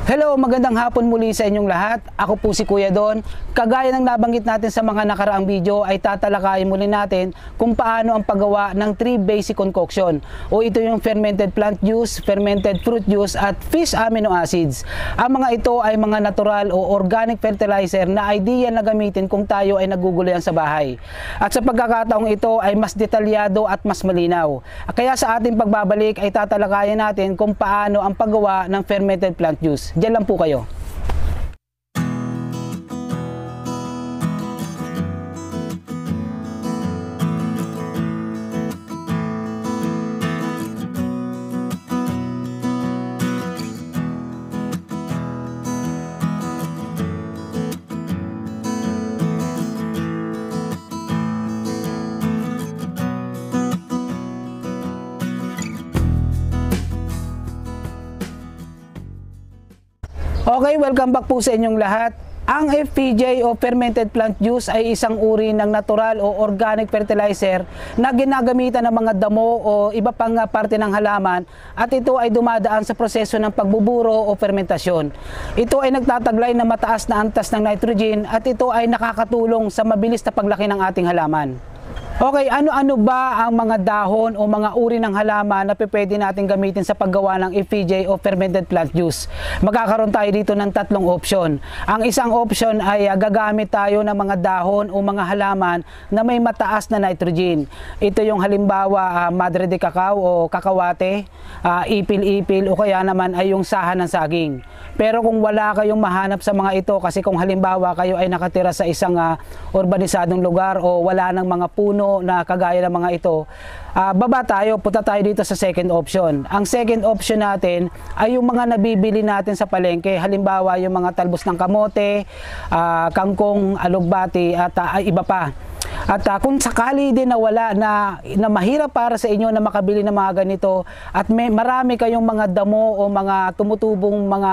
Hello, magandang hapon muli sa inyong lahat. Ako po si Kuya Don. Kagaya ng nabanggit natin sa mga nakaraang video ay tatalakayin muli natin kung paano ang paggawa ng 3 basic concoction o ito yung fermented plant juice, fermented fruit juice at fish amino acids. Ang mga ito ay mga natural o organic fertilizer na ideal na gamitin kung tayo ay nagugulayan sa bahay. At sa pagkakataong ito ay mas detalyado at mas malinaw. Kaya sa ating pagbabalik ay tatalakayin natin kung paano ang paggawa ng fermented plant juice. Diyan lang po kayo. Okay, welcome back po sa inyong lahat. Ang FPJ o fermented plant juice ay isang uri ng natural o organic fertilizer na ginagamitan ng mga damo o iba pang parte ng halaman at ito ay dumadaan sa proseso ng pagbuburo o fermentasyon. Ito ay nagtataglay ng mataas na antas ng nitrogen at ito ay nakakatulong sa mabilis na paglaki ng ating halaman. Okay, ano-ano ba ang mga dahon o mga uri ng halaman na pwede natin gamitin sa paggawa ng FPJ o fermented plant juice? Magkakaroon tayo dito ng tatlong option. Ang isang option ay gagamit tayo ng mga dahon o mga halaman na may mataas na nitrogen. Ito yung halimbawa madre de cacao o kakawate, ipil-ipil o kaya naman ay yung saha ng saging. Pero kung wala kayong mahanap sa mga ito, kasi kung halimbawa kayo ay nakatira sa isang urbanisadong lugar o wala ng mga puno na kagaya ng mga ito, baba tayo, punta tayo dito sa second option. Ang second option natin ay yung mga nabibili natin sa palengke. Halimbawa yung mga talbos ng kamote, kangkong, alugbati at iba pa. At kung sakali din na wala na mahirap para sa inyo na makabili ng mga ganito at marami kayong mga damo o mga tumutubong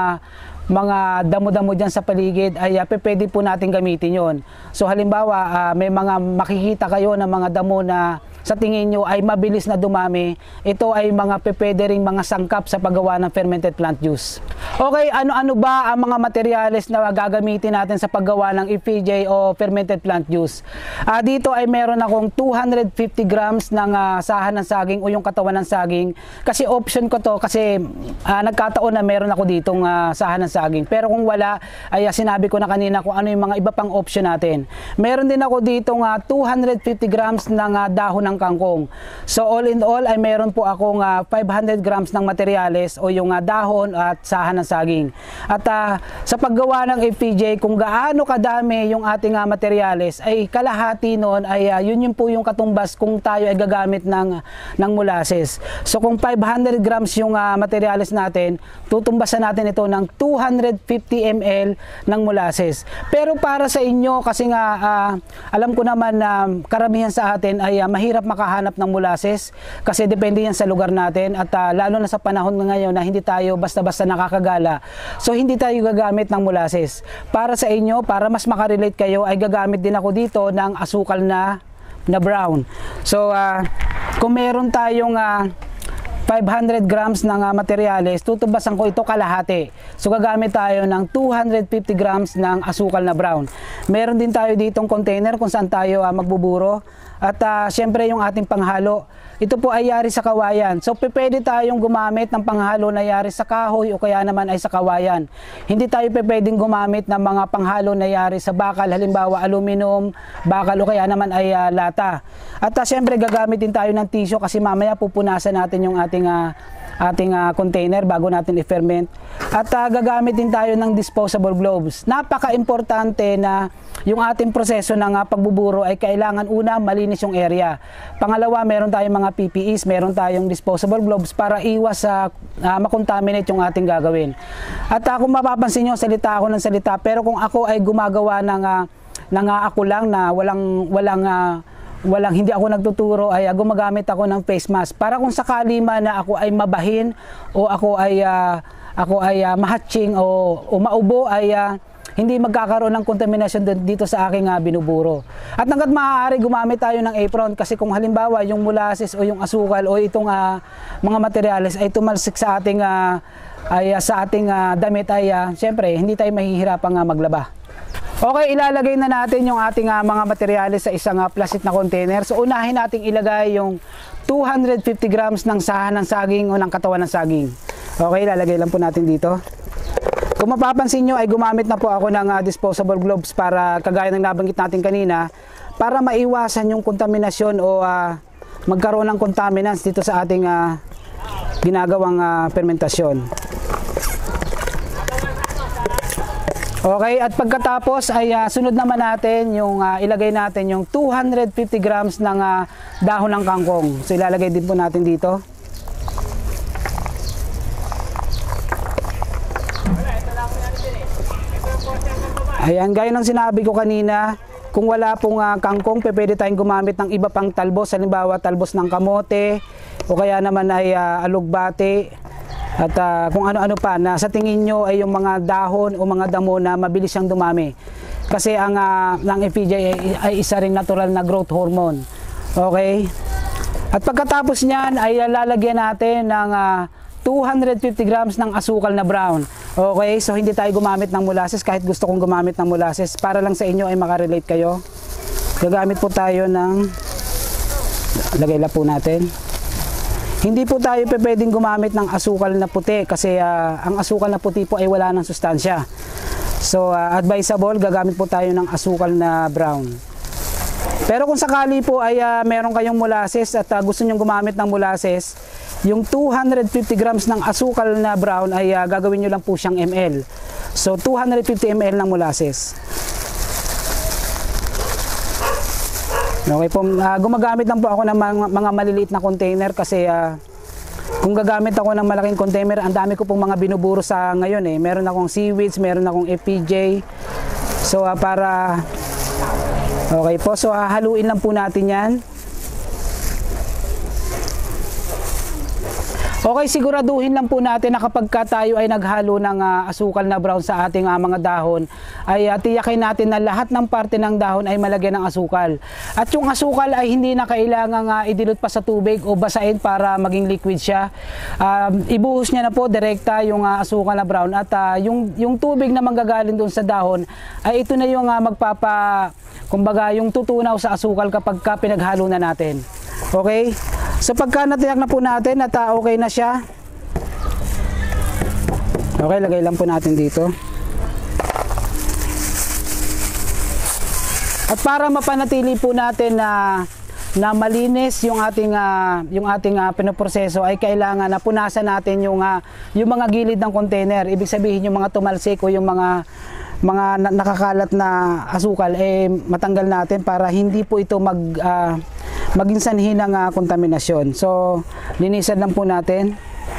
mga damo-damo dyan sa paligid, ay pwede po natin gamitin yon. So halimbawa may mga makikita kayo ng mga damo na sa tingin nyo ay mabilis na dumami, ito ay mga pwede ring mga sangkap sa paggawa ng fermented plant juice. Okay, ano-ano ba ang mga materyales na gagamitin natin sa paggawa ng FPJ o fermented plant juice? Dito ay meron akong 250 grams ng saha ng saging o yung katawan ng saging. Kasi option ko to kasi nagkataon na meron ako ditong saha ng saging. Pero kung wala, ay sinabi ko na kanina kung ano yung mga iba pang option natin. Meron din ako ditong 250 grams ng dahon ng kangkong. So all in all ay meron po akong 500 grams ng materyales o yung dahon at saha ng saging. At sa paggawa ng FPJ, kung gaano kadami yung ating materyales, ay kalahati nun ay yun po yung katumbas kung tayo ay gagamit ng molasses. So kung 500 grams yung materyales natin, tutumbasan natin ito ng 250 ml ng molasses. Pero para sa inyo, kasi nga alam ko naman na karamihan sa atin ay mahirap makahanap ng molasses kasi depende yan sa lugar natin at lalo na sa panahon ngayon na hindi tayo basta-basta nakakagala. So hindi tayo gagamit ng molasses. Para sa inyo, para mas makarelate kayo, ay gagamit din ako dito ng asukal na brown. So kung meron tayong 500 grams ng materyales, tutubasan ko ito kalahati. So gagamit tayo ng 250 grams ng asukal na brown. Meron din tayo ditong container kung saan tayo magbuburo. At syempre yung ating panghalo, ito po ay yari sa kawayan. So pwede tayong gumamit ng panghalo na yari sa kahoy o kaya naman ay sa kawayan. Hindi tayo pwedeng gumamit ng mga panghalo na yari sa bakal, halimbawa aluminum, bakal o kaya naman ay lata. At syempre gagamit din tayo ng tissue kasi mamaya pupunasan natin yung ating container bago natin i-ferment. At gagamit din tayo ng disposable gloves. Napaka-importante na yung ating proseso ng pagbuburo ay kailangan una malinis yung area. Pangalawa, meron tayong mga PPEs, meron tayong disposable gloves para iwas sa makontaminate yung ating gagawin. At kung mapapansin nyo, salita ako ng salita, pero kung ako ay gumagawa ng ako lang na walang hindi ako nagtuturo, ay gumagamit ako ng face mask para kung sakali man na ako ay mabahin o ako ay mahatching o maubo, ay hindi magkakaroon ng contamination dito sa aking binuburo. At hanggat maaari gumamit tayo ng apron, kasi kung halimbawa yung molasses o yung asukal o itong mga materyales ay tumalsik sa ating ay sa ating damit ay siyempre hindi tayo mahihirapang maglaba. Okay, ilalagay na natin yung ating mga materyales sa isang plastic na container. So unahin nating ilagay yung 250 grams ng sahan ng saging o ng katawan ng saging. Okay, ilalagay lang po natin dito. Kung mapapansin nyo ay gumamit na po ako ng disposable gloves para kagaya ng nabanggit natin kanina, para maiwasan yung kontaminasyon o magkaroon ng contaminants dito sa ating ginagawang fermentasyon. Okay, at pagkatapos ay sunod naman natin yung ilagay natin yung 250 grams ng dahon ng kangkong. So ilalagay din po natin dito. Ayan, gaya ng sinabi ko kanina, kung wala pong kangkong, pwede tayong gumamit ng iba pang talbos. Halimbawa, talbos ng kamote o kaya naman ay alugbate. At kung ano-ano pa na sa tingin nyo ay yung mga dahon o mga damo na mabilis siyang dumami. Kasi ang FPJ ay isa ring natural na growth hormone. Okay? At pagkatapos niyan ay lalagyan natin ng 250 grams ng asukal na brown. Okay? So hindi tayo gumamit ng molasses kahit gusto kong gumamit ng molasses. Para lang sa inyo ay makarelate kayo. Gagamit po tayo ng, lagay lang po natin. Hindi po tayo pwedeng gumamit ng asukal na puti kasi ang asukal na puti po ay wala ng sustansya. So advisable, gagamit po tayo ng asukal na brown. Pero kung sakali po ay meron kayong molasses at gusto nyong gumamit ng molasses, yung 250 grams ng asukal na brown ay gagawin nyo lang po siyang ml. So 250 ml ng molasses. Okay po, gumagamit lang po ako ng mga maliliit na container kasi kung gagamit ako ng malaking container, ang dami ko pong mga binuburo sa ngayon eh. Meron akong seaweeds, meron akong FPJ. So okay po, so haluin lang po natin yan. Okay, siguraduhin lang po natin na kapag tayo ay naghalo ng asukal na brown sa ating mga dahon, ay tiyakin natin na lahat ng parte ng dahon ay malagyan ng asukal. At yung asukal ay hindi na kailangang idilute pa sa tubig o basain para maging liquid siya. Ibuhos niya na po direkta yung asukal na brown at yung tubig na manggagaling doon sa dahon ay ito na yung kumbaga yung tutunaw sa asukal kapag pinaghalo na natin. Okay? So pagka natiyak na po natin at okay na siya, okay, lagay lang po natin dito. At para mapanatili po natin na malinis yung ating pinoproseso ay kailangan na punasan natin yung mga gilid ng container. Ibig sabihin yung mga tumalsik o yung mga nakakalat na asukal matanggal natin para hindi po ito maging sanhi ng kontaminasyon. So, linisan lang po natin.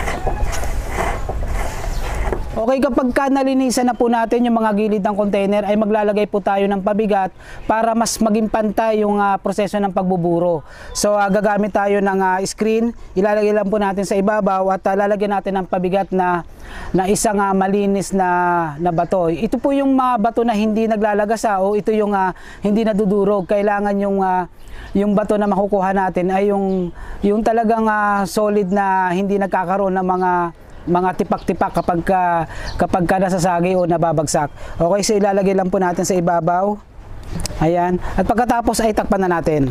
Okay, kapag nalinisan na po natin yung mga gilid ng container, ay maglalagay po tayo ng pabigat para mas maging pantay yung proseso ng pagbuburo. So, gagamit tayo ng screen, ilalagay lang po natin sa ibabaw at lalagyan natin ng pabigat na isang malinis na bato. Ito po yung bato na hindi naglalagasa o ito yung hindi nadudurog. Kailangan yung bato na makukuha natin ay yung talagang solid na hindi nagkakaroon ng mga tipak-tipak kapag nasasagi o nababagsak. Okay, so ilalagay lang po natin sa ibabaw. Ayan. At pagkatapos ay takpan na natin.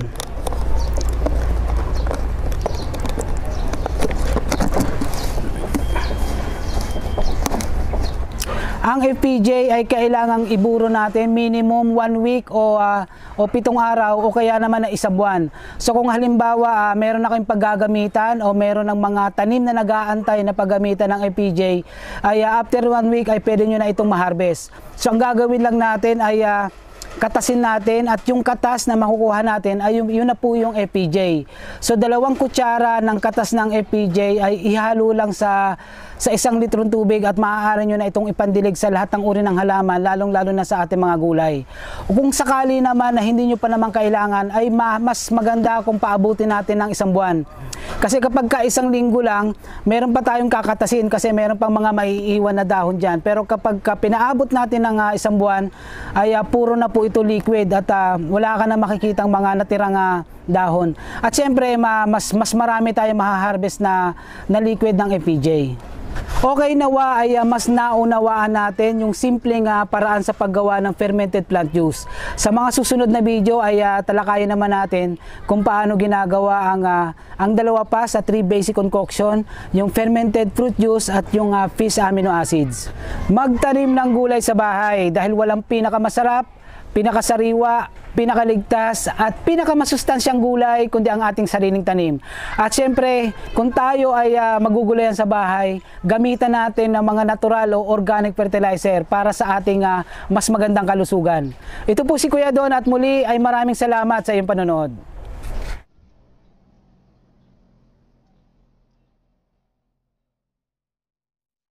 Ang FPJ ay kailangang iburo natin minimum 1 week o 7 araw o kaya naman na 1 buwan. So kung halimbawa meron na kayong paggagamitan o meron ng mga tanim na nag-aantay na paggamitan ng FPJ, ay after 1 week ay pwede nyo na itong ma-harvest. So ang gagawin lang natin ay katasin natin at yung katas na makukuha natin ay yun na po yung FPJ. So 2 kutsara ng katas ng FPJ ay ihalo lang sa 1 litrong tubig at maaari nyo na itong ipandilig sa lahat ng uri ng halaman, lalong-lalo na sa ating mga gulay. O kung sakali naman na hindi nyo pa naman kailangan, ay mas maganda kung paabutin natin ng 1 buwan. Kasi kapag 1 linggo lang, meron pa tayong kakatasin kasi meron pang mga maiiwan na dahon dyan. Pero kapag pinaabot natin ng 1 buwan, ay puro na po ito liquid at wala ka na makikitang mga natirang dahon. At syempre, mas marami tayong mahaharvest na liquid ng FPJ. Okay, nawa ay mas naunawaan natin yung simpleng paraan sa paggawa ng fermented plant juice. Sa mga susunod na video ay talakayin naman natin kung paano ginagawa ang dalawa pa sa 3 basic concoction, yung fermented fruit juice at yung fish amino acids. Magtanim ng gulay sa bahay dahil walang pinakamasarap, pinakasariwa, pinakaligtas at pinakamasustansyang gulay kundi ang ating sariling tanim. At syempre, kung tayo ay magugulayan sa bahay, gamitan natin ng mga natural o organic fertilizer para sa ating mas magandang kalusugan. Ito po si Kuya Don at muli ay maraming salamat sa iyong panonood.